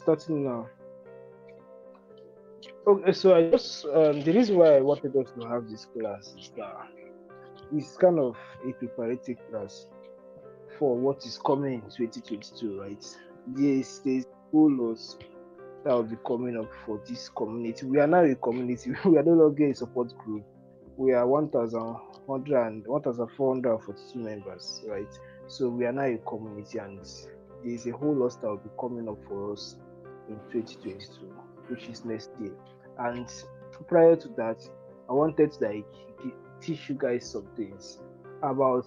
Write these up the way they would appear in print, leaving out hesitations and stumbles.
starting now. Okay, so I just the reason why I wanted us to have this class is that it's kind of a preparative class for what is coming in 2022, right? There's whole lot that will be coming up for this community. We are now a community. We are no longer a support group. We are 1,100 and 1,442 members, right? So we are now a community, and there's a whole lot that will be coming up for us in 2022, which is next year. And prior to that, I wanted to teach you guys some things about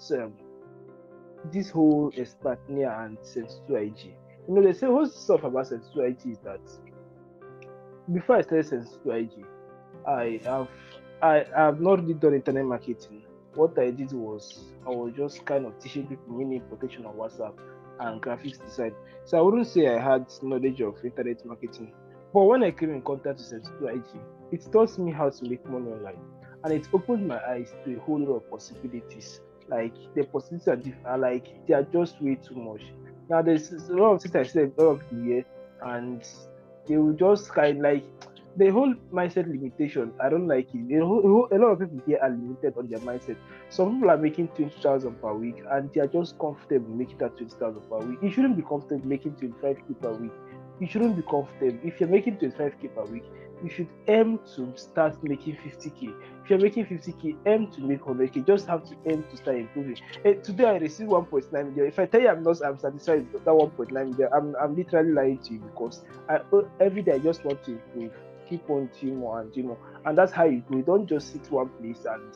this whole Espatnia and Sensu IG. You know, they say whole stuff about Sensu IG is that before I started Sensu IG, I have not really done internet marketing. What I did was I was just kind of teaching people mini protection on WhatsApp and graphics design. So I wouldn't say I had knowledge of internet marketing. But when I came in contact with Sensu IG, it taught me how to make money online, and it opened my eyes to a whole lot of possibilities. Like the possibilities are like they are just way too much. Now there's a lot of things I said a lot of people here, and they will just kind of like the whole mindset limitation. I don't like it. A lot of people here are limited on their mindset. Some people are making 20,000 per week, and they are just comfortable making that 20,000 per week. You shouldn't be comfortable making 25k per week. You shouldn't be comfortable. If you're making 25k per week, you should aim to start making 50k. If you're making 50k, aim to make 100k. Just have to aim to start improving. Today I received 1.9 million. If I tell you I'm satisfied with that 1.9 million, I'm literally lying to you, because every day I just want to improve. Keep on doing more and doing more, and that's how you go. You don't just sit one place and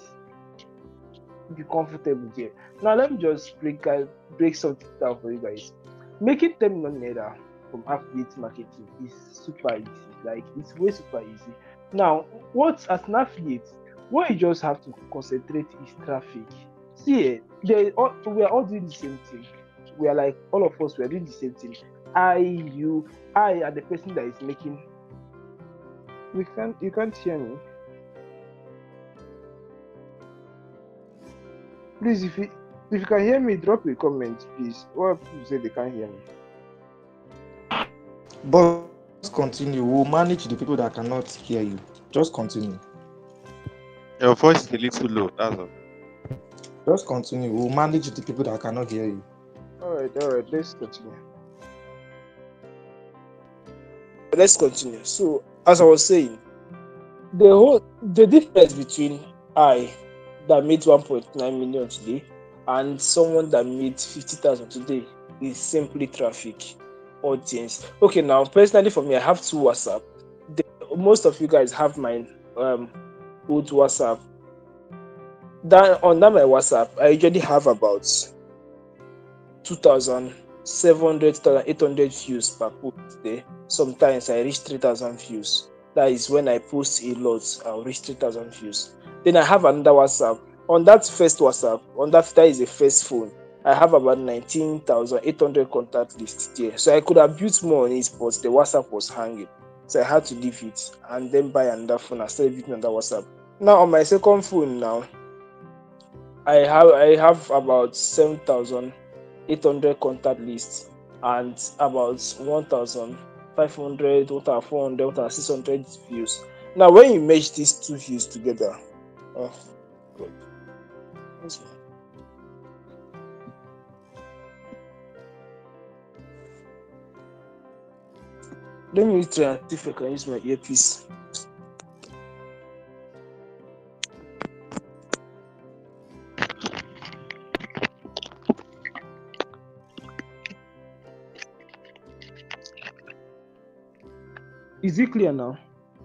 be comfortable there. Now let me just break something down for you guys. Making 10 million naira from affiliate marketing is super easy. Like it's way super easy. Now, what as an affiliate, what you just have to concentrate is traffic. See, we are all doing the same thing. We are like all of us. We are doing the same thing. I are the person that is making. You can't hear me. Please, if you can hear me, drop a comment, please. What people say they can't hear me. But continue. We'll manage the people that cannot hear you. Just continue. Your voice is a little low. That's all. Just continue. We'll manage the people that cannot hear you. All right. Let's continue. So, as I was saying, the difference between I that made 1.9 million today and someone that made 50,000 today is simply traffic, audience. Okay, now personally for me, I have two WhatsApp. Most of you guys have my old WhatsApp. On that my WhatsApp, I usually have about 2,700, 2,800 views per post there. Sometimes I reach 3,000 views. That is when I post a lot, I'll reach 3,000 views. Then I have another WhatsApp. On that first WhatsApp, that is the first phone, I have about 19,800 contact lists there. So I could have built more on it, but the WhatsApp was hanging. So I had to leave it and then buy another phone and start building another WhatsApp. Now on my second phone now, I have about 7,800 contact lists and about 1,500, 1,400, 1,600 views. Now, when you merge these two views together, oh God, let me try and see if I can use my earpiece. Is it clear now?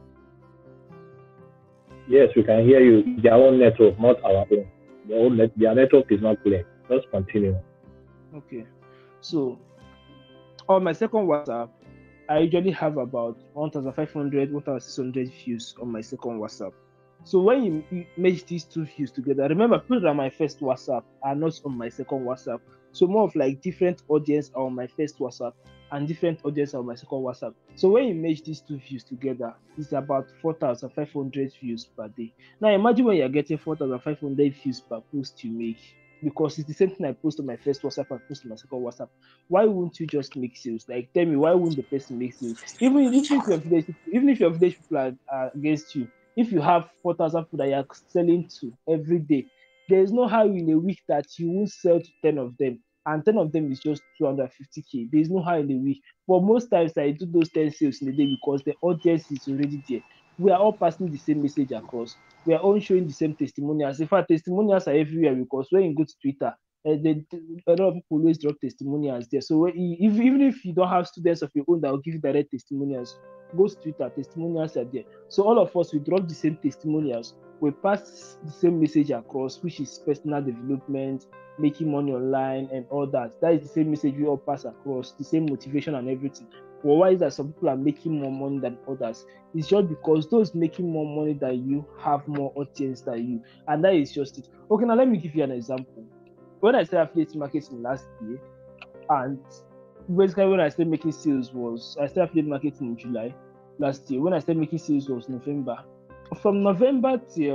Yes, we can hear you. Their own network, not our own. Their network is not clear. Just continue. Okay. So, on my second WhatsApp, I usually have about 1,500, 1,600 views on my second WhatsApp. So when you merge these two views together, remember, people that are my first WhatsApp are not on my second WhatsApp. So more of like different audience are on my first WhatsApp and different audience are on my second WhatsApp. So when you merge these two views together, it's about 4,500 views per day. Now imagine when you're getting 4,500 views per post you make. because it's the same thing I post on my first WhatsApp and post on my second WhatsApp. Why won't you just make sales? Like, tell me, why won't the person make sales? Even if your village people are against you, if you have 4,000 people that you are selling to every day, there is no how in a week that you won't sell to 10 of them, and 10 of them is just 250K. There is no how in a week. But most times I do those 10 sales in a day because the audience is already there. We are all passing the same message across. We are all showing the same testimonials. In fact, testimonials are everywhere because when you go to Twitter, a lot of people always drop testimonials there. So even if you don't have students of your own that will give you direct testimonials, go to Twitter, testimonials are there. So all of us, we drop the same testimonials. We pass the same message across, which is personal development, making money online, and all that. That is the same message we all pass across, the same motivation and everything. Well, why is that some people are making more money than others? It's just because those making more money than you have more audience than you, and that is just it. Okay, now let me give you an example. When I started affiliate marketing last year, and basically when I started making sales I started affiliate marketing in July last year. When I started making sales was November. From November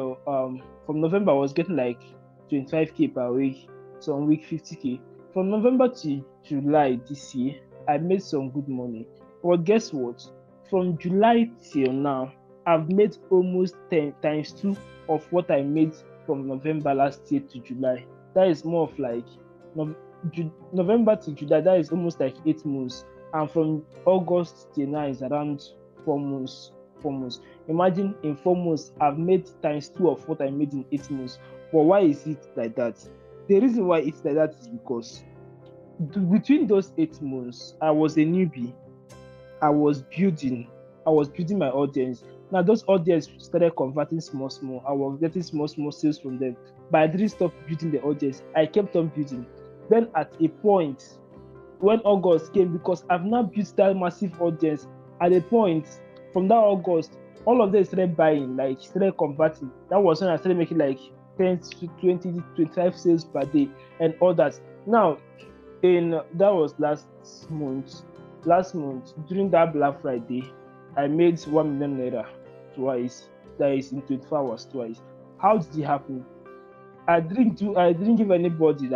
I was getting like 25K per week, some week 50K. From November to July this year, I made some good money. But guess what? From July till now, I've made almost 10 times 2 of what I made from November last year to July. That is more of like November to July, that is almost like 8 months. And from August till now is around 4 months. Imagine in 4 months, I've made times 2 of what I made in 8 months. But why is it like that? The reason why it's like that is because between those 8 months, I was a newbie. I was building my audience. Now those audience started converting small. I was getting small sales from them. But I didn't stop building the audience. I kept on building. Then at a point, when August came, because I've now built that massive audience, at a point from that August, all of them started buying, like started converting. That was when I started making like 10 to 20, 25 sales per day and all that. Now, that was last month. During that Black Friday, I made 1 million naira twice. That is in 24 hours twice. How did it happen? I didn't give anybody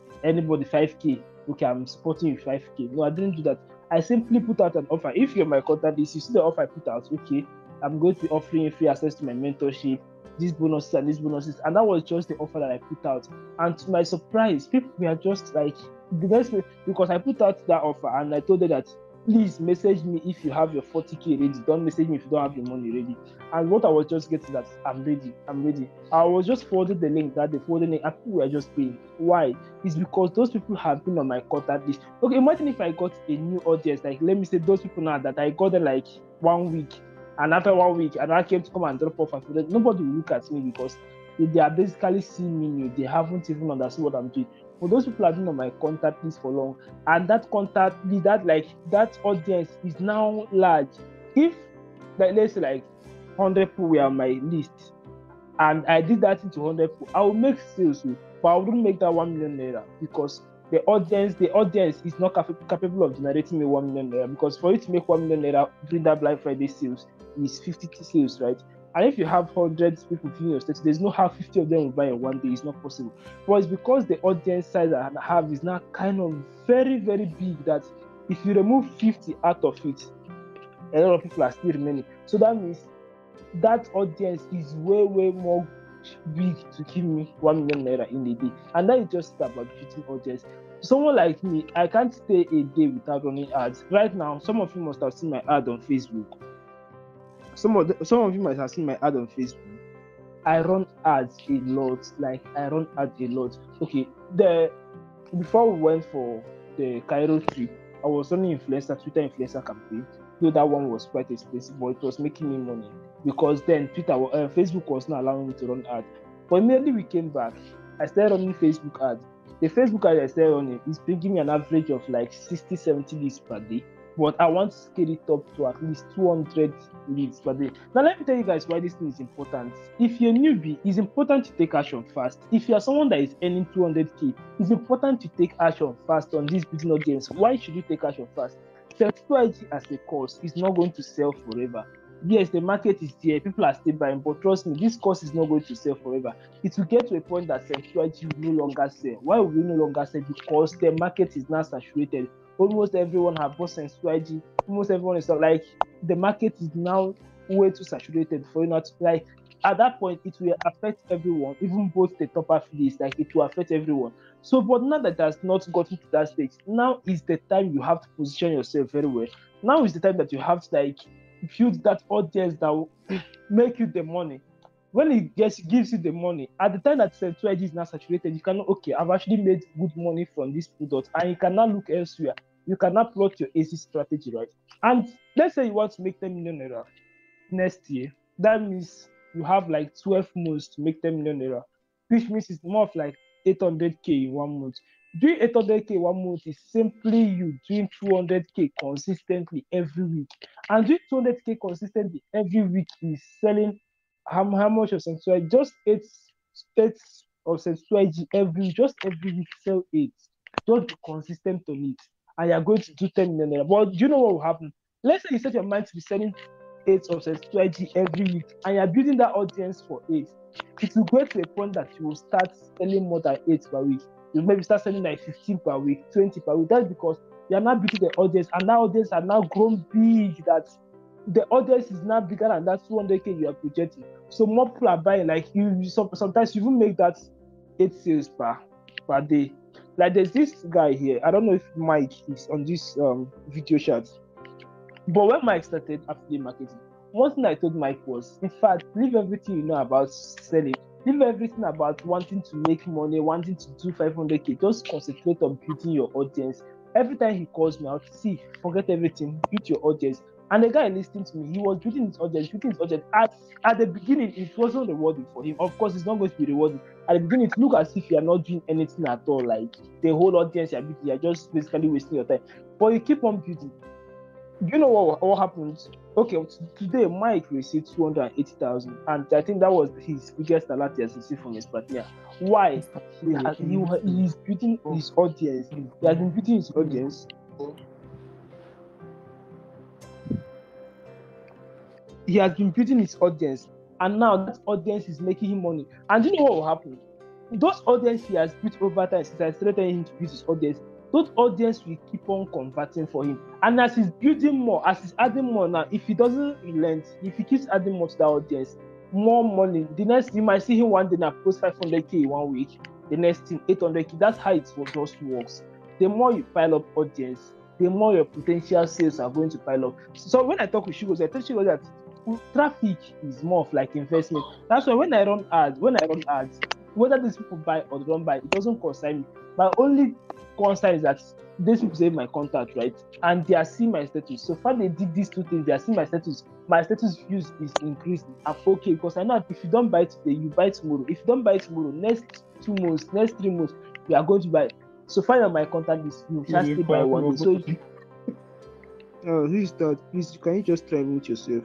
5K. Okay, I'm supporting you 5K. No, I didn't do that. I simply put out an offer. If you're my contact list, you see the offer I put out. Okay, I'm going to be offering you free access to my mentorship, these bonuses and these bonuses, and that was just the offer that I put out. And to my surprise, people were just like the next way, because I put out that offer and I told them that please message me if you have your 40K ready. Don't message me if you don't have your money ready. And what I was just getting that I'm ready. I was just forwarding the link that they forwarded me, and people were just paying. Why? It's because those people have been on my contact list. Okay, imagine if I got a new audience, like let me say those people now that I got them like 1 week, and after 1 week, and I came to come and drop off and them, nobody will look at me because they are basically seeing me new. They haven't even understood what I'm doing. But those people have been on my contact list for long, and that audience is now large. If let's say like 100 people were on my list, and I did that into 100 people, I will make sales, but I wouldn't make that 1 million naira because the audience is not capable of generating me 1 million naira. Because for you to make 1 million naira during that Black Friday sales is 50 sales, right? And if you have 100 people filling your status, there's no how 50 of them will buy in one day. It's not possible. But it's because the audience size I have is now kind of very, very big that if you remove 50 out of it, a lot of people are still remaining. So that means that audience is way, way more big to give me 1 million naira in a day. And that is just about building audience. Someone like me, I can't stay a day without running ads. Right now, some of you must have seen my ad on Facebook. Some of you might have seen my ad on Facebook. I run ads a lot. Okay, before we went for the Cairo trip, I was running Twitter influencer campaign. Though that one was quite expensive, but it was making me money because then Facebook was not allowing me to run ads. But immediately we came back, I started running Facebook ads. The Facebook ad I started running is bringing me an average of like 60-70 leads per day. But I want to scale it up to at least 200 leads per day. Now, let me tell you guys why this thing is important. If you're a newbie, it's important to take action fast. If you're someone that is earning 200K, it's important to take action fast on this business audience. Why should you take action fast? Self-strategy as a course is not going to sell forever. yes, the market is there, people are still buying, but trust me, this course is not going to sell forever. It will get to a point that Sensuality will no longer sell. Why will we no longer sell? Because the market is now saturated. Almost everyone have bought Sensuality. Almost everyone is like, the market is now way too saturated for you not to, like, at that point it will affect everyone, even both the top affiliates, like it will affect everyone. So, but now that it has not gotten to that stage, now is the time you have to position yourself very well. Now is the time that you have to like build that audience that will make you the money. When it gives you the money, at the time that Sensuality is now saturated, you cannot, okay, I've actually made good money from this product, and you cannot look elsewhere. You cannot plot your AC strategy, right? And let's say you want to make 10 million naira next year. That means you have like 12 months to make 10 million naira, which means it's more of like 800k in 1 month. Doing 800k 1 month is simply you doing 200k consistently every week. And doing 200k consistently every week is selling how much of Sensuality? Just eight of Sensuality every week. Just every week, sell 8. Just be consistent on it. And you're going to do 10 million naira. But do you know what will happen? Let's say you set your mind to be selling 8 of Sensuality every week, and you're building that audience for 8. It will go to a point that you will start selling more than 8 per week. You maybe start selling like 15 per week, 20 per week. That's because you are now building the audience, and that audience are now grown big, that the audience is now bigger than that 200k you are projecting. So more people are buying. Like you sometimes you even make that 8 sales per day. Like there's this guy here. I don't know if Mike is on this video chat. But when Mike started affiliate marketing, one thing I told Mike was, in fact, leave everything you know about selling, leave everything about wanting to make money, wanting to do 500k. Just concentrate on building your audience. Every time he calls me out, see, forget everything, build your audience. And the guy listening to me, he was building his audience. At the beginning, it wasn't rewarding for him. Of course, it's not going to be rewarding. At the beginning, it looked as if you are not doing anything at all. Like the whole audience you are just basically wasting your time. But you keep on building. You know what happens? Okay, today Mike received 280,000, and I think that was his biggest alert he has received from his partner. Why? He's building his audience. He has been building his audience. He has been building his audience, and now that audience is making him money. And you know what will happen? Those audience he has built over time since I started telling him to build his audience, those audience will keep on converting for him. And as he's building more, as he's adding more now, if he doesn't relent, if he keeps adding more to that audience, more money. The next, you might see him one day now post 500k in 1 week, the next thing 800k. That's how it just works. The more you pile up audience, the more your potential sales are going to pile up. So when I talk with Shugos, I tell Shugos that traffic is more of like investment. That's why when I run ads, whether these people buy or don't buy, it doesn't concern me. My only concern is that these people save my contact, right? And they are seeing my status. So far they did these two things, they are seeing my status. My status views is increasing. I'm okay, because I know if you don't buy today, you buy tomorrow. If you don't buy tomorrow, next 2 months, next 3 months, you are going to buy. So find out my contact list. You just stay by one day. So who is that? Please, can you just try with yourself?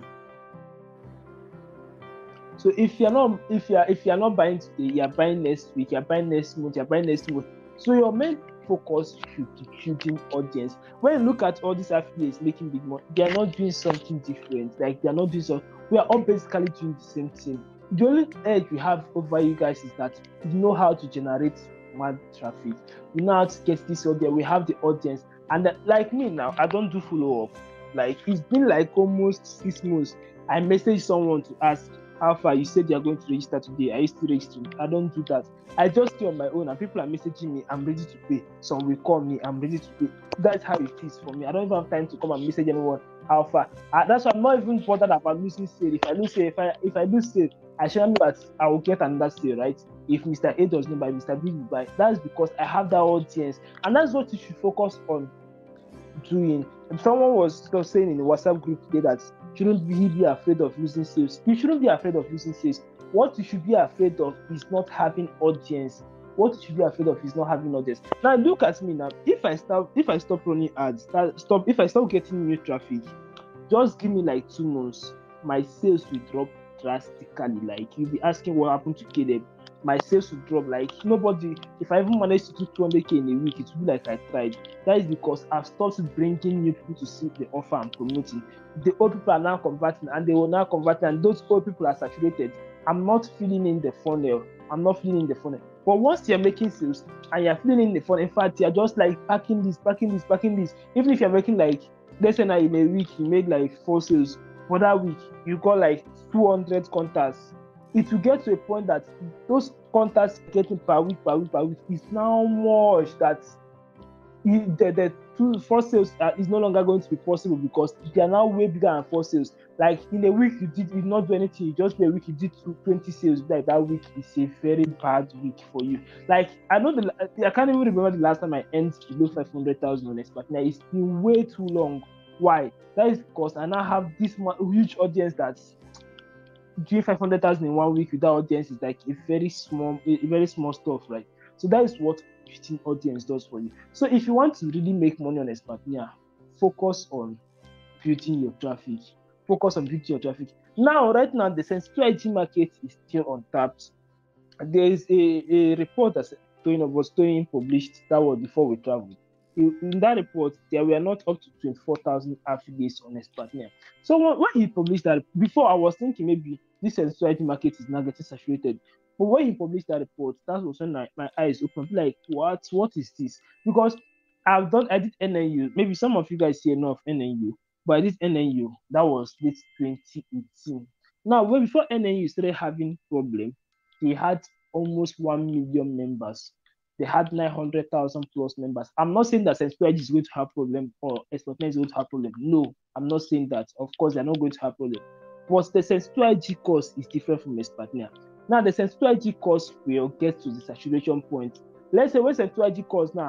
So if you're not buying today, you're buying next week, you're buying next month, you're buying next month. So your main focus should be building audience. When you look at all these affiliates making big money, they are not doing something different. Like they are not doing something. We are all basically doing the same thing. The only edge we have over you guys is that you know how to generate mad traffic. You know how to get this audience. We have the audience, and like me now, I don't do follow up. Like it's been like almost 6 months. I message someone to ask how far. You said you're going to register today. Are you still registering? I don't do that. I just stay on my own, and people are messaging me. I'm ready to pay. Some will call me. I'm ready to pay. That's how it is for me. I don't even have time to come and message anyone how far. That's why I'm not even bothered about losing sale. If I lose sale, if I lose sale, I should know that I will get another sale, right? If Mr. A does not buy, Mr. B will buy. That's because I have that audience, and that's what you should focus on doing. And someone was saying in the WhatsApp group today that shouldn't he be afraid of losing sales? You shouldn't be afraid of losing sales. What you should be afraid of is not having audience. What you should be afraid of is not having audience. Now look at me now. If I stop running ads, if I stop getting new traffic, just give me like 2 months, my sales will drop drastically. Like you'll be asking what happened to Caleb. my sales will drop. Like nobody, if I even manage to do 200k in a week, it will be like I tried. That is because I've stopped bringing new people to see the offer I'm promoting. The old people are now converting, and they will now convert, and those old people are saturated. I'm not filling in the funnel. But once you're making sales and you're filling in the funnel, in fact, you're just like packing this. Even if you're making like, let's say now in a week you made like 4 sales, for that week you got like 200 contacts. It will get to a point that those contacts getting per week is now much that the 4 sales is no longer going to be possible, because they are now way bigger than 4 sales. Like in a week you did not do anything, you just a week you did 20 sales. Like that week is a very bad week for you. Like I can't even remember the last time I earned below 500,000 on Expertina. It's been way too long. Why? That is because I now have this huge audience that's doing 500,000 in 1 week with that audience is like a very small stuff, right? So that is what building audience does for you. So if you want to really make money on Expertina, focus on building your traffic. Now, right now, the sensitivity market is still untapped. There is a report that was published that was before we traveled. In that report, there were not up to 24,000 affiliates on Expertina. So when he published that, before I was thinking maybe this sensitivity market is now getting saturated. But when he published that report, that was when my eyes opened. Like, what is this? Because I did NNU. Maybe some of you guys here know of NNU, but I did NNU. That was late 2018. Now, before NNU started having problem, they had almost 1 million members. They had 900,000 plus members. I'm not saying that Sensestrategy is going to have problem or Expertina is going to have problem. No, I'm not saying that. Of course, they're not going to have problem. But the Sensestrategy course is different from Expertina. Now, the Sensestrategy course will get to the saturation point. Let's say when Sensestrategy course now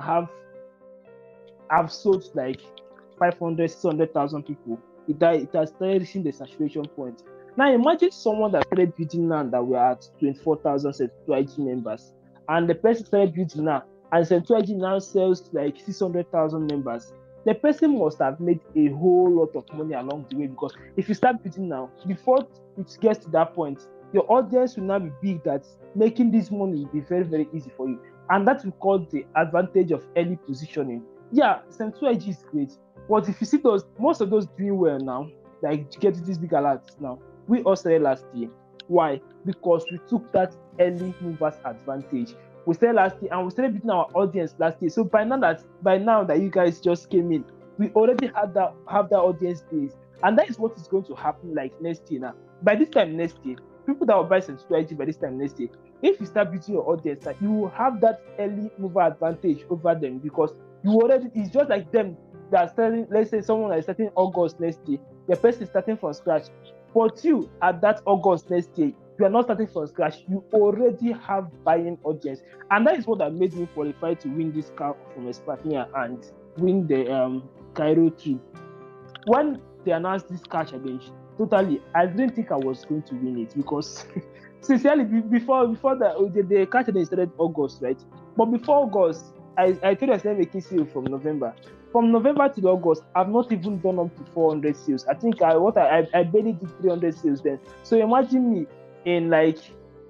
have sold like 500, 600,000 people, it has started reaching the saturation point. Now imagine someone that started building now that we're at 24,000 Sensestrategy members, and the person started building now, and Sensestrategy now sells like 600,000 members. The person must have made a whole lot of money along the way, because if you start building now, before it gets to that point, your audience will now be big, that making this money will be very, very easy for you. And that we call the advantage of early positioning. Yeah, Sensestrategy is great, but if you see most of those doing well now, like getting these big alerts now, we all started last year. Why? Because we took that early movers advantage. We started last year, and we started building our audience last year. So by now that you guys just came in, we already have that audience base, and that is what is going to happen like next year. Now, by this time next year, people that will buy Sensestrategy by this time next year, if you start building your audience, like, you will have that early mover advantage over them, because it's just like them that are starting. Let's say someone that is starting August next year, the person is starting from scratch. But you, at that August next year, you are not starting from scratch. You already have buying audience, and that is what made me qualify to win this car from Expertina and win the Cairo 2. When they announced this car challenge, totally, I didn't think I was going to win it, because sincerely, before the car challenge started August, right? But before August, I told you I started making sales from November. From November to August, I've not even done up to 400 sales. I think I barely did 300 sales then. So imagine me in like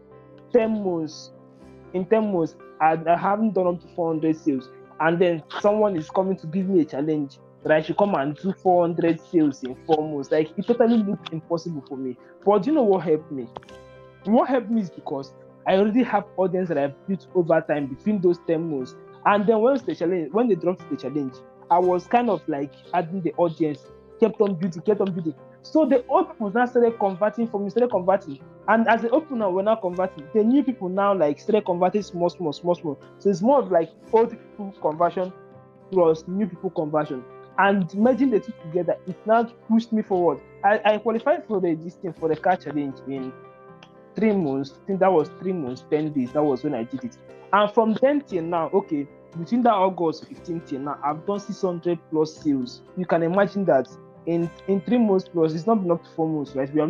10 months. In 10 months, I haven't done up to 400 sales. And then someone is coming to give me a challenge that I should come and do 400 sales in 4 months. Like, it totally looked impossible for me. But do you know what helped me? What helped me is because I already have audience that I've built over time between those 10 months. And then when they dropped the challenge, I was kind of like adding the audience, kept on building. So the old people now started converting from me, and as the old people now were now converting, the new people now like started converting small. So it's more of like old people conversion plus new people conversion, and merging the two together, it now pushed me forward. I qualified for the car challenge in 3 months. I think that was 3 months, 10 days. That was when I did it. And from then till now, okay, between that August 15th till now, I've done 600 plus sales. You can imagine that in 3 months plus, it's not been up to 4 months, right? We are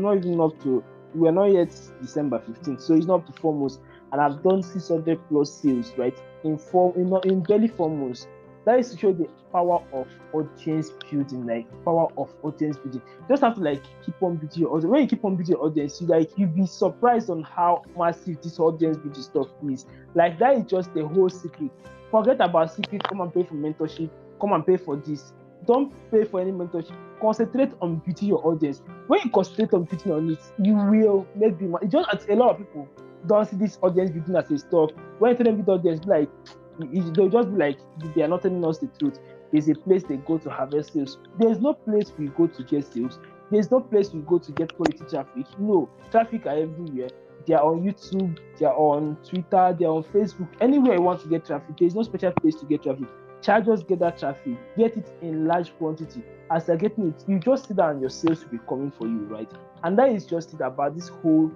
not yet December 15th, so it's not up to 4 months, and I've done 600 plus sales, right? In barely 4 months. That is to show the power of audience building, like power of audience building. You just have to like keep on building your audience. When you keep on building your audience, you'll be surprised on how massive this audience building stuff is. Like that is just the whole secret. Forget about secret. Come and pay for mentorship. Come and pay for this. Don't pay for any mentorship. Concentrate on building your audience. When you concentrate on building on it, you will make the money. Just a lot of people don't see this audience building as a stuff. When you tell them build audience, like they'll just be like, they are not telling us the truth. There's a place they go to harvest sales. There's no place we go to get sales. There's no place we go to get quality traffic. No, traffic are everywhere. They are on YouTube, they are on Twitter, they are on Facebook. Anywhere you want to get traffic, there's no special place to get traffic. Chargers get that traffic, get it in large quantity. As they're getting it, you just see that and your sales will be coming for you, right? And that is just it about this whole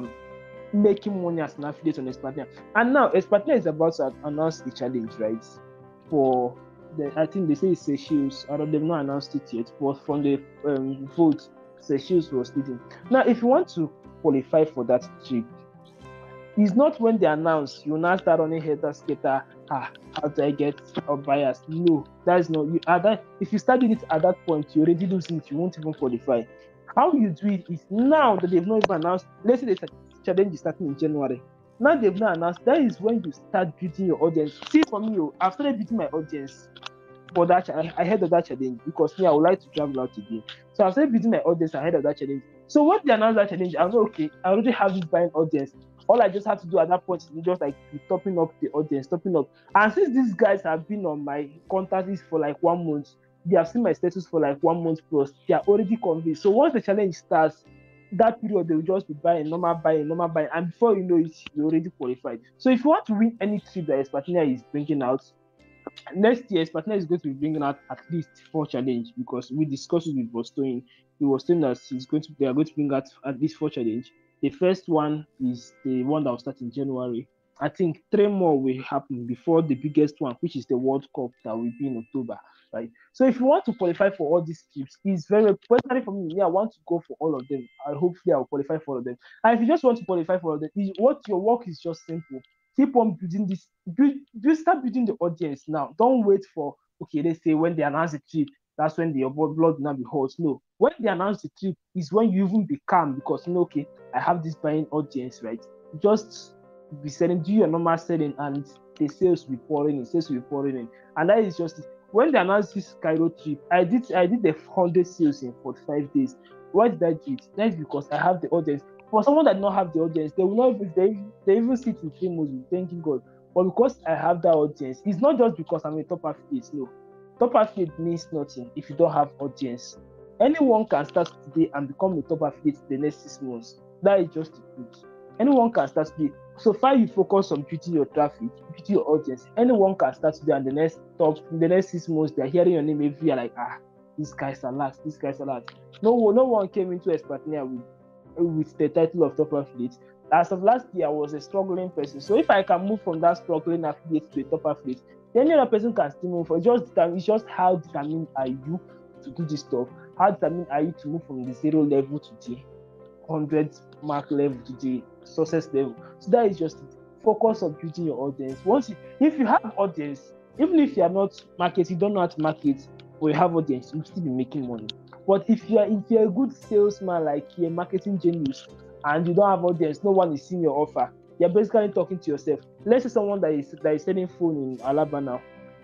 making money as an affiliate on Expertnia. And now Expertnia is about to announce the challenge, right? For I think they say it's Seychelles. I don't, they've not announced it yet, but from the vote, Seychelles was leading. Now, if you want to qualify for that trip, it's not when they announce you now start running header skater. How do I get buyers? No, that is not you. If you start doing it at that point, you already losing it. You won't even qualify. How you do it is now that they've not even announced. Let's say the challenge is starting in January. Now they've not announced. That is when you start building your audience. See, for me, I've started building my audience for that. Ahead of that challenge because I would like to travel out again. So I've started building my audience ahead of that challenge. So when they announce that challenge, I'm like, okay, I already have this buying audience. All I just have to do at that point is just like be topping up the audience, topping up. And since these guys have been on my contact list for like 1 month, they have seen my status for like 1 month plus, they are already convinced. So once the challenge starts, that period they will just be buying, normal buying, and before you know it, you're already qualified. So if you want to win any trip that Expertnia is bringing out, next year Expertnia is going to be bringing out at least 4 challenge because we discussed it with Bostoin. He was saying that they are going to bring out at least 4 challenge. The first one is the one that will start in January. I think 3 more will happen before the biggest one, which is the World Cup that will be in October, right? So if you want to qualify for all these trips, it's very personally for me. I want to go for all of them. Hopefully I will qualify for all of them. And if you just want to qualify for all of them, what your work is just simple. Keep on building this. Start building the audience now. Don't wait for let's say when they announce the trip, that's when your blood will not be hot. No, when they announce the trip is when you even be calm because I have this buying audience, right? Just be selling, do your normal selling, and the sales will be pouring in. And that is just it. When they announced this Cairo trip, I did the 100 sales in 45 days. Why did I do it? That's because I have the audience. For someone that don't have the audience, they will not even they even sit in 3 months thanking God. But because I have that audience, it's not just because I'm a top affiliate. No, top affiliate means nothing if you don't have audience. Anyone can start today and become a top affiliate the next 6 months. That is just the truth. Anyone can start today. So far you focus on building your traffic, building your audience. Anyone can start today, and the next 6 months they're hearing your name every year like, these guys are last. No one came into Expertnia with the title of top affiliate. As of last year, I was a struggling person. So if I can move from that struggling affiliate to a top affiliate, any other person can still move. It's just how determined are you to do this stuff? How determined are you to move from the 0 level to the 100 mark level to the success level? So that is just it. Focus on building your audience. If you have audience, even if you are not market, you don't know how to market, or you have audience, you'll still be making money. But if you're a good salesman, like you're a marketing genius, and you don't have audience, no one is seeing your offer, you're basically talking to yourself. Let's say someone that is selling phone in Alaba now.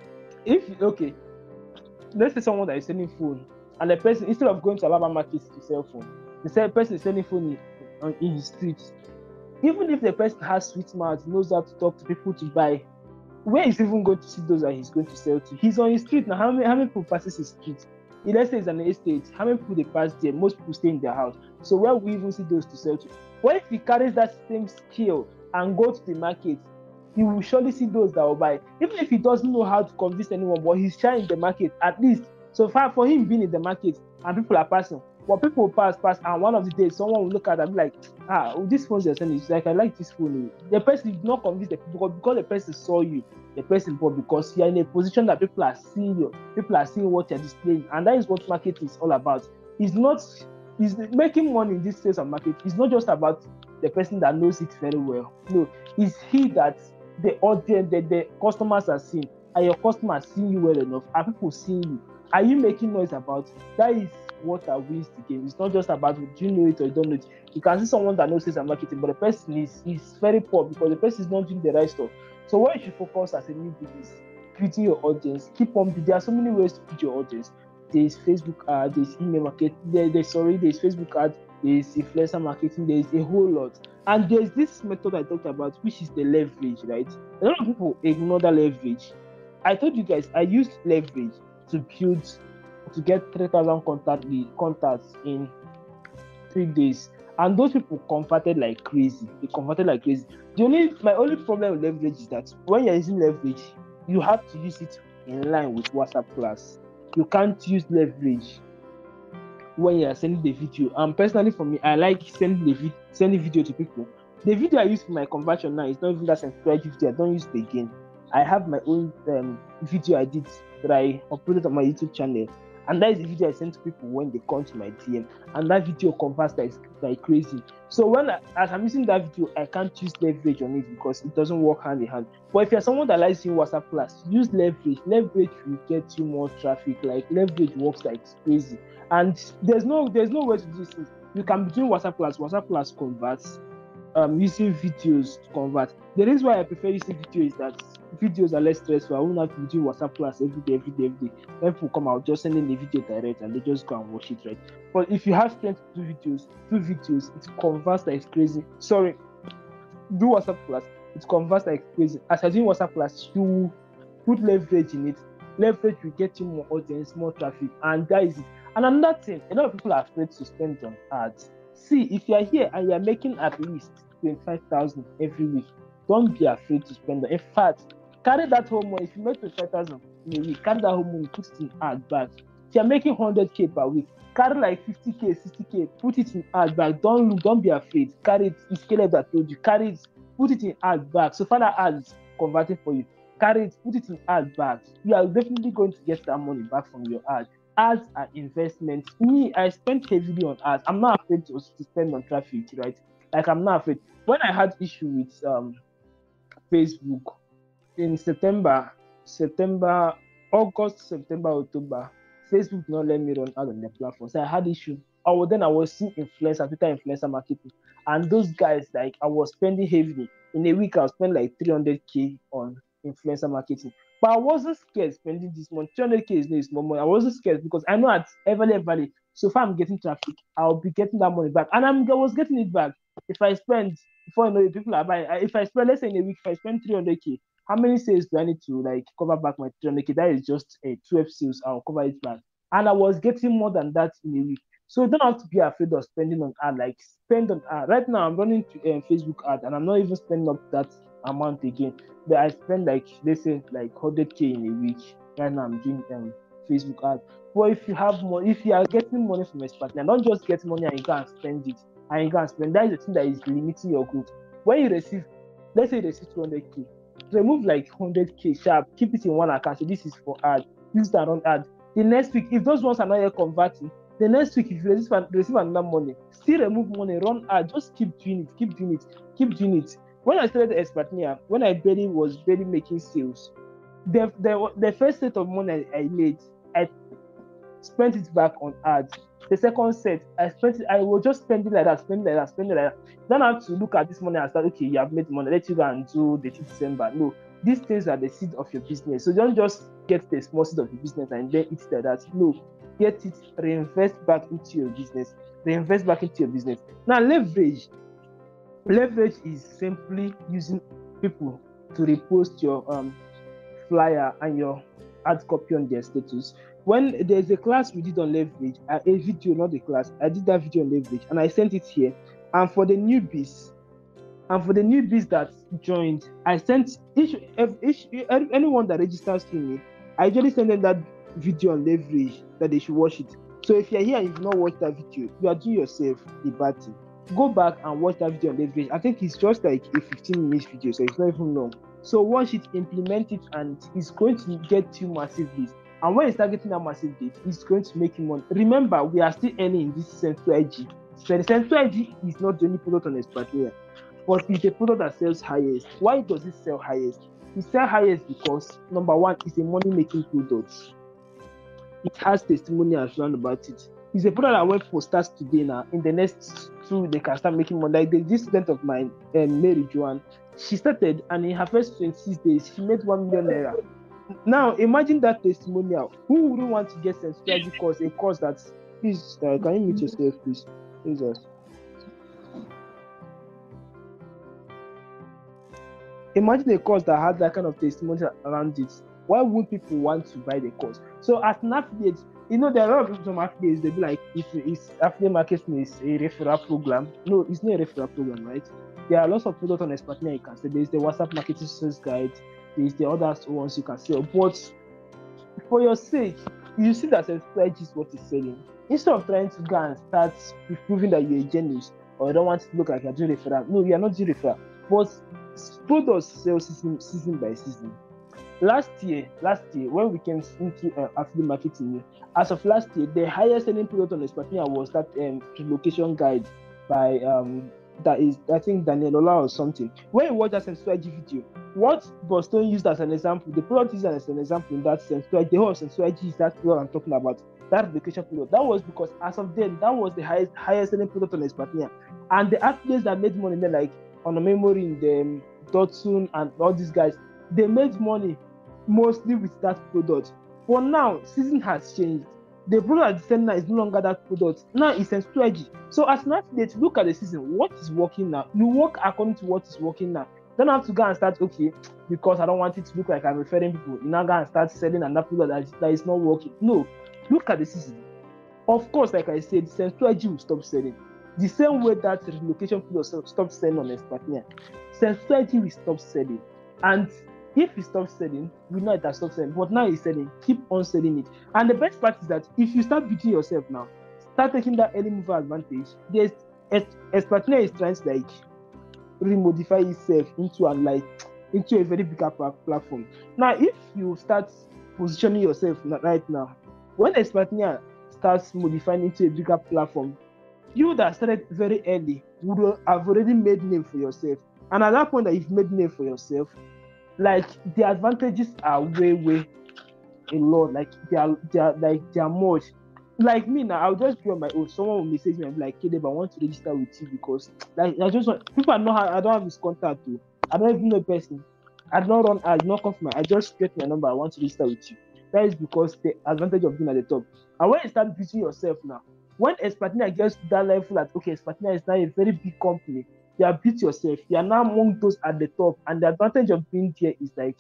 Let's say someone that is selling phone, and the person, instead of going to Alaba market to sell phone, the person is selling phone in his street. Even if the person has sweet mouth, knows how to talk to people to buy, where is he even going to see those that he's going to sell to? He's on his street now. How many people passes his street? Let's say it's an estate. How many people they pass there? Most people stay in their house. So where will we even see those to sell to? What if he carries that same skill and go to the market? He will surely see those that will buy. Even if he doesn't know how to convince anyone, but he's trying in the market at least. So far for him being in the market and people are passing, but people will pass, and one of the days someone will look at it and be like, this phone you're selling is like, I like this phone. The person did not convince the people because the person saw you. The person bought because you're in a position that people are seeing you, people are seeing what you're displaying, and that is what marketing is all about. It's making money in this space of market. It's not just about the person that knows it very well. No, it's he that the audience, the customers are seeing. Are your customers seeing you well enough? Are people seeing you? Are you making noise about it? That is what wins the game. It's not just about do you know it or you don't know it. You can see someone that knows sales and marketing, but the person is very poor because the person is not doing the right stuff. So what you should focus as a newbie is building your audience. Keep on. There are so many ways to build your audience. There's Facebook ad, there's email marketing, there's Facebook ad, there's influencer marketing, there's a whole lot. And there's this method I talked about, which is the leverage, right? A lot of people ignore the leverage. I told you guys I used leverage to get 3,000 contacts in 3 days, and those people converted like crazy. My only problem with leverage is that when you're using leverage, you have to use it in line with WhatsApp class. You can't use leverage when you're sending the video. And personally, for me, I like sending video to people. The video I use for my conversion now is not even that subscribe video. I don't use it again. I have my own video I did that I uploaded on my YouTube channel, and that is the video I send to people when they come to my DM, and that video converts like crazy. So as I'm using that video, I can't use leverage on it because it doesn't work hand in hand. But if you're someone that likes using WhatsApp Plus, use leverage. Leverage will get you more traffic. Like leverage works like crazy, and there's no way to do this. You can be doing WhatsApp Plus converts. Using videos to convert. The reason why I prefer using video is that videos are less stressful. I won't have to do WhatsApp Plus every day. When people come out, just send in the video direct and they just go and watch it, right? But if you have strength to do videos, it converts like crazy. Sorry, do WhatsApp Plus, it converts like crazy. As I do WhatsApp Plus, you put leverage in it. Leverage will get you more audience, more traffic, and that is it. And another thing, a lot of people are afraid to spend on ads. See, if you are here and you are making at least 25,000 every week, don't be afraid to spend. In fact, carry that home money. If you make 25,000 in a week, carry that home money, put it in ad bag. If you're making 100k per week, carry like 50k, 60k, put it in ad bag. Don't be afraid. Carry it. It's Caleb that told you. Carry it, put it in ad bag. So Father ads converting for you. Carry it, put it in ad bag. You are definitely going to get that money back from your ad. Ads are investments. Me, I spent heavily on ads. I'm not afraid to spend on traffic, right? Like I'm not afraid. When I had issue with Facebook in August, September, October, Facebook did not let me run ad on the platform. So I had issue. I was seeing Twitter influencer marketing, and those guys, like I was spending heavily. In a week, I was spending like 300k on influencer marketing. But I wasn't scared spending this money. 300k is no small money. I wasn't scared because I know at Everly, so far I'm getting traffic, I'll be getting that money back. And I was getting it back. If I spend, before you know it, people are buying. If I spend, let's say in a week, if I spend 300k, how many sales do I need to like cover back my 300k? That is just 12 sales. I'll cover it back. And I was getting more than that in a week. So you don't have to be afraid of spending on ad. Like spend on ad. Right now, I'm running Facebook ad, and I'm not even spending up that amount again. But I spend like, let's say, like 100k in a week. Right now, I'm doing Facebook ad. But if you have more, if you are getting money from Expertly, don't just get money and you can't spend it. And you can't spend. That is the thing that is limiting your growth. When you receive, let's say you receive 200k, remove like 100k sharp, keep it in one account. So this is for ad. This is around ad. The next week, if those ones are not yet converting, the next week, if you receive another money, still remove money, run ad, just keep doing it. When I started Expertly, when I was barely making sales, the first set of money I made, I spent it back on ads. The second set, I was just spending like that. You don't have to look at this money and start, okay, you have made money, let you go and do the December. No, these things are the seed of your business. So don't just get the small seed of your business and then eat like that. No, get it, reinvest back into your business. Now, leverage is simply using people to repost your flyer and your ad copy on their status. When there's a class we did on leverage, a video, not a class, I did that video on leverage and I sent it here. And for the newbies that joined, I sent anyone that registers to me, I usually send them that video on leverage that they should watch it. So if you're here and you've not watched that video, you are doing yourself a bad thing. Go back and watch that video on leverage. I think it's just like a 15-minute video, so it's not even long. So watch it, implement it, and it's going to get you massive leads. And when you start getting that massive lead, it's going to make you money. Remember, we are still earning in this Central IG. So the Central IG is not the only product on Expertly, but it's a product that sells highest. Why does it sell highest? We sell highest because number one, it's a money-making product. It has testimonials around about it. It's a product that when people starts today now, in the next 2 they can start making money. Like this student of mine, Mary Joanne, she started and in her first 26 days, she made 1 million naira. Now imagine that testimonial. Who wouldn't want to get a strategy course, a course that's please can you mute yourself, please? Jesus. Imagine a course that has that kind of testimonial around it. Why would people want to buy the course? So as an affiliate, there are a lot of people from affiliates, they'll be like, if affiliate marketing is a referral program. No, it's not a referral program, right? There are lots of products on Expertnia you can say. There's the WhatsApp marketing sales guide, there's the other ones you can sell. But for your sake, you see that strategy is what is selling. Instead of trying to go and start proving that you're a genius or you don't want to look like you're doing referral. No, you're not doing referral. But products sell season by season. Last year, when we came into affiliate marketing, as of last year, the highest selling product on Expertnia was that relocation guide by that is, I think, Daniel Ola or something. When you watch that strategy video, what Boston used as an example, the product used as an example in that sense, the whole strategy is that what I'm talking about, that relocation product. That was because as of then, that was the highest selling product on Expertnia. And the affiliates that made money, like on the memory in the Dotsun and all these guys, they made money mostly with that product. But now, season has changed. The product at the now is no longer that product. Now it's a strategy. So as an affiliate, look at the season. What is working now? You work according to what is working now. Don't have to go and start, okay, because I don't want it to look like I'm referring people. You now go and start selling another product that is not working. No, look at the season. Of course, like I said, the strategy will stop selling. The same way that relocation product stops selling on Expertnia, strategy will stop selling. And if it stops selling, we know it has stopped selling. But now it's selling. Keep on selling it. And the best part is that if you start beating yourself now, start taking that early mover advantage. Expertnia is trying to like remodify itself into a very bigger platform. Now, if you start positioning yourself right now, when Expertnia starts modifying into a bigger platform, you that started very early would have already made name for yourself. And at that point that you've made name for yourself, like the advantages are way a lot. Like they are much. Like me now, I'll just be on my own. Someone will message me and be like, Caleb, I want to register with you because like I just want people I don't have his contact too. I don't even know the person. I don't come from I just get my number, I want to register with you. That is because the advantage of being at the top. And when you start beating yourself now, when Expertnia gets to that level that okay, Expertnia is now a very big company, you have beat yourself, you are now among those at the top, and the advantage of being there is like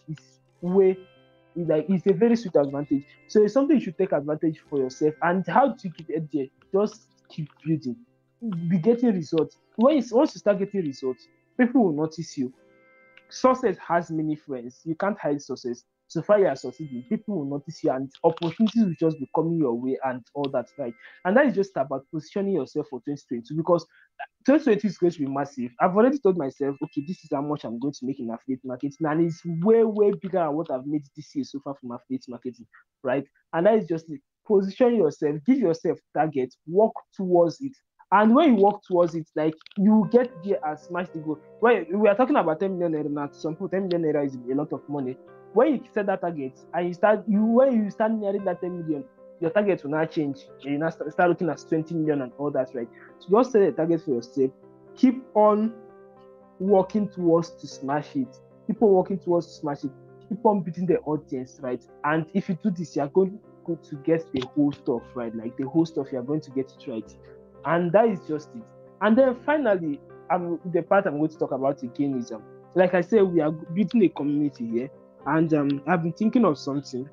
it's a very sweet advantage. So it's something you should take advantage for yourself. And how do you get there? Just keep building, be getting results. Once you start getting results, people will notice you. Success has many friends. You can't hide success. So far you are succeeding, people will notice you and opportunities will just be coming your way and all that, right? And that is just about positioning yourself for 2022 because 2020 is going to be massive. I've already told myself, okay, this is how much I'm going to make in affiliate marketing, and it's way bigger than what I've made this year so far from affiliate marketing, right? And that is just it. Position yourself, give yourself target, work towards it. And when you work towards it, like you get there and smash the goal. When we are talking about 10 million naira now, some people 10 million naira is a lot of money. When you set that target and when you start nearing that 10 million, your target will now change. You now start looking at 20 million and all that, right? So just set a target for yourself. Keep on working towards to smash it. Keep on working towards to smash it. Keep on beating the audience, right? And if you do this, you're going to get the whole stuff, right? Like the whole stuff, you're going to get it right. And that is just it. And then finally, the part I'm going to talk about again is, like I said, we are building a community here. And I've been thinking of something.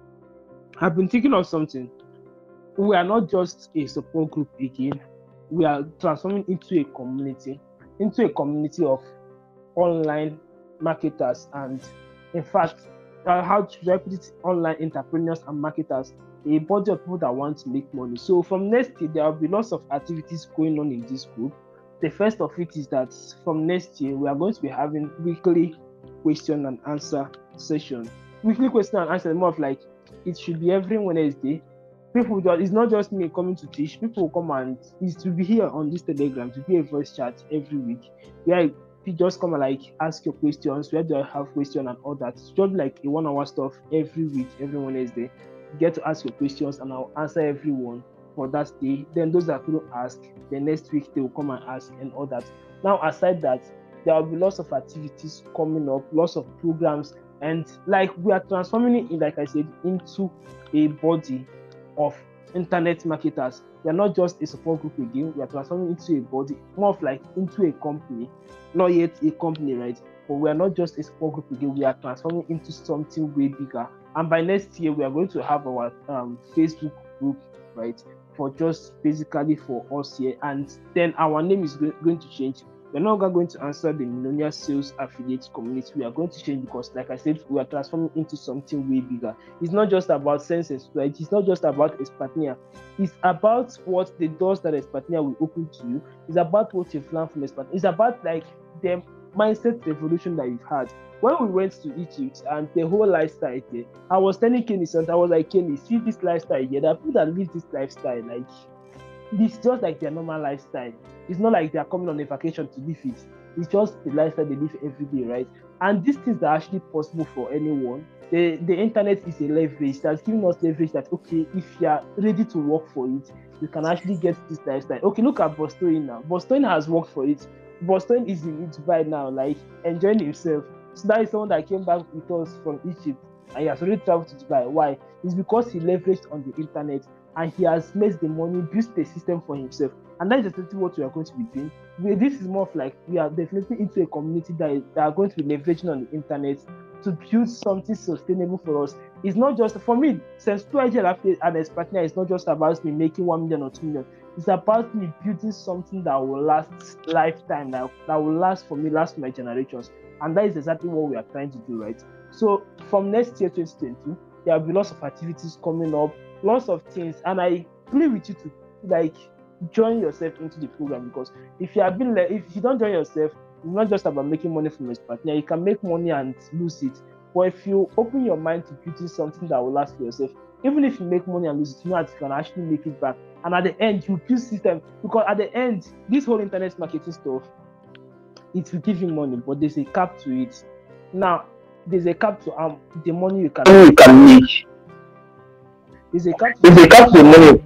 We are not just a support group again. We are transforming into a community of online marketers. And in fact, how to put it, online entrepreneurs and marketers, a body of people that want to make money. So from next year, there will be lots of activities going on in this group. The first of it is that from next year, we are going to be having weekly question and answer session. Weekly question and answer, more of like it should be every Wednesday. It's not just me coming to teach. People will come and it's to be here on this Telegram, to be a voice chat every week. Where you just come and like ask your questions, where do I have question and all that. It's just like a 1 hour stuff every week, every Wednesday. You get to ask your questions and I'll answer everyone for that day. Then those that couldn't ask, the next week they will come and ask and all that. Now aside that, there will be lots of activities coming up, lots of programs, and like we are transforming it, like I said, into a body of internet marketers. We are not just a support group again, we are transforming into a body, more of like into a company, not yet a company, right? But we are not just a support group again, we are transforming into something way bigger. And by next year, we are going to have our Facebook group, right? For just basically for us here. And then our name is going to change. We're no longer going to answer the Millionaire Sales Affiliate community. We are going to change because, like I said, we are transforming into something way bigger. It's not just about senses, right? It's not just about Expertnia. It's about what the doors that Expertnia will open to you. It's about what you've learned from Expertnia. It's about like the mindset revolution that you've had. When we went to Egypt and the whole lifestyle there, I was telling Kenny something. I was like, Kenny, see this lifestyle here. There are people that live this lifestyle, like it's just like their normal lifestyle. It's not like they are coming on a vacation to live it. It's just the lifestyle they live every day, right? And these things are actually possible for anyone. The internet is a leverage that's giving us leverage that, okay, if you are ready to work for it, you can actually get this lifestyle. Okay, look at Bostoin now. Bostoin has worked for it. Bostoin is in Dubai now, like enjoying himself. So that is someone that came back with us from Egypt and he has already traveled to Dubai. Why? It's because he leveraged on the internet and he has made the money, built the system for himself. And that is exactly what we are going to be doing. This is more of like we are definitely into a community that are going to be leveraging on the internet to build something sustainable for us. It's not just for me, since 2IG and Expertnia, it's not just about me making 1 million or 2 million. It's about me building something that will last lifetime, that will last for me, last for my generations. And that is exactly what we are trying to do, right? So from next year, 2022, there will be lots of activities coming up, lots of things, and I plead with you to like join yourself into the program, because if you have been if you don't join yourself, it's not just about making money from Expertnia. You can make money and lose it, but if you open your mind to building something that will last for yourself, even if you make money and lose it, you know that you can actually make it back. And at the end, you build system, because at the end, this whole internet marketing stuff, it will give you money, but there's a cap to it. Now, there's a cap to the money you can make. There's a cap to the money.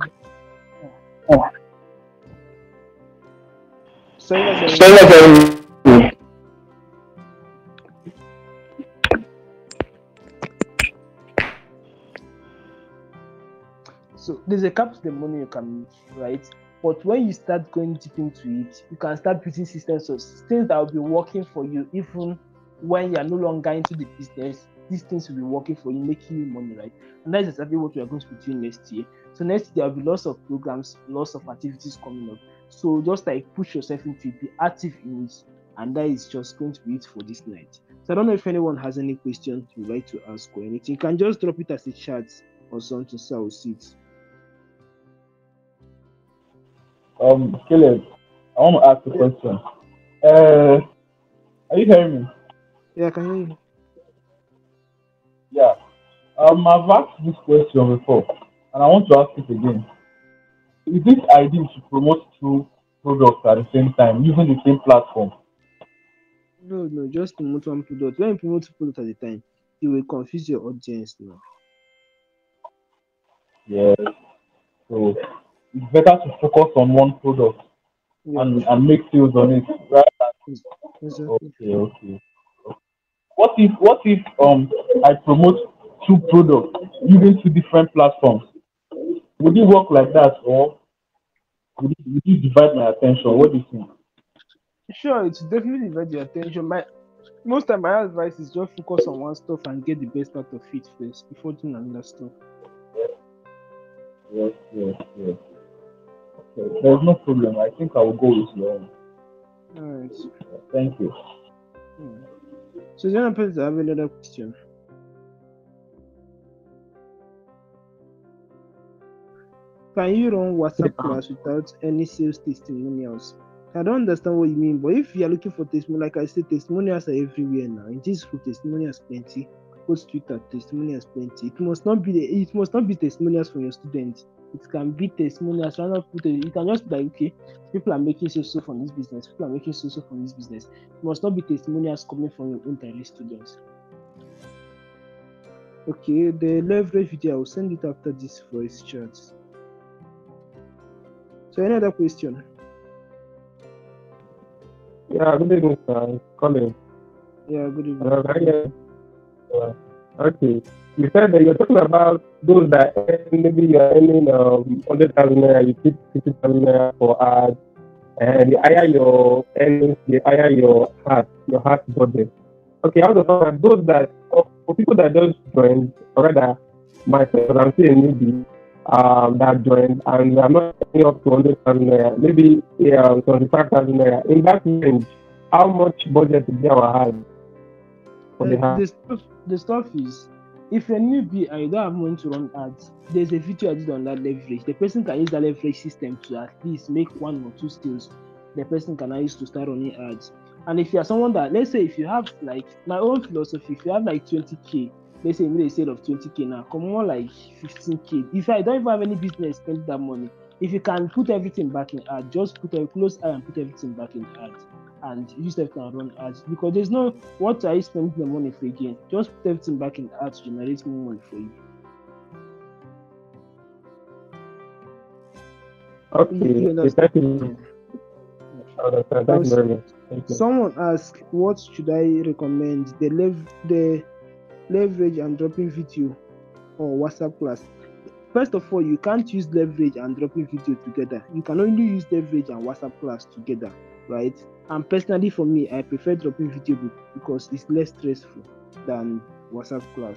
So there's a cap to the money you can make, right? But when you start going deep into it, you can start building systems of things that will be working for you, even when you are no longer into the business. These things will be working for you, making you money, right? And that's exactly what we are going to be doing next year. So next year, there will be lots of programs, lots of activities coming up. So just like push yourself into it, be active in it. And that is just going to be it for this night. So I don't know if anyone has any questions you'd like to ask or anything. You can just drop it as a chat or something, so I will see it. Caleb, I want to ask a question. Are you hearing me? Yeah, I can hear you. Yeah. I've asked this question before, and I want to ask it again. Is it ideal to promote two products at the same time using the same platform? No, just promote one product. When you promote two products at a time, you will confuse your audience now. Yes. So it's better to focus on one product and make sales on it, right? Exactly. Okay. What if I promote two products using two different platforms? Would it work like that, or would it divide my attention? What do you think? Sure, it's definitely divide your attention. Most of my advice is just focus on one stuff and get the best out of it first before doing another stuff. Yes. Okay, there's no problem. I think I will go with your own. All right. Thank you. So, is there any person that have another question? Can you run WhatsApp class without any sales testimonials? I don't understand what you mean, but if you are looking for testimonials, like I said, testimonials are everywhere now. In this group, testimonials plenty. Go to Twitter, testimonials plenty. It must not be testimonials from your students. It can be testimonials. You can just be like, okay, people are making so from this business. People are making so from this business. It must not be testimonials coming from your own direct students. Okay, the leverage video, I will send it after this voice chat. So any other question? Yeah, good evening, sir. Colin. Yeah, good evening. Okay. You said that you're talking about those that maybe you're earning 100,000 naira, you keep 50,000 naira for ads, and the higher your earnings, the higher your heart budget. Okay, I was talking about those that for people that just joined, or rather myself, I'm still a newbie that joined, and I'm not earning up to 100,000 naira, maybe 25,000 naira. In that range, how much budget do our have? The stuff is, if you're newbie and you don't have money to run ads, there's a video I did on that leverage. The person can use that leverage system to at least make 1 or 2 skills the person can use to start running ads. And if you're someone that, let's say if you have like my own philosophy, if you have like 20k, let's say you made a sale of 20k now, come on, like 15k. If I don't even have any business, spend that money. If you can put everything back in ads, just put a close eye and put everything back in ads, and use that can run ads, because there's no what are you spending the money for again. Just put everything back in ads to generate more money for you. Okay, thank you very much. Someone asked, what should I recommend, the leverage and dropping video or WhatsApp class? First of all, you can't use leverage and dropping video together. You can only use leverage and WhatsApp class together, right? And personally for me, I prefer dropping video because it's less stressful than WhatsApp class.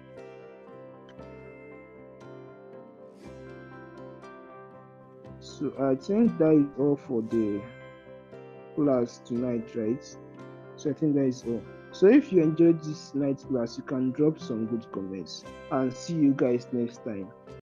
So I think that is all for the class tonight, right? So I think that is all. So if you enjoyed this night class, you can drop some good comments, and see you guys next time.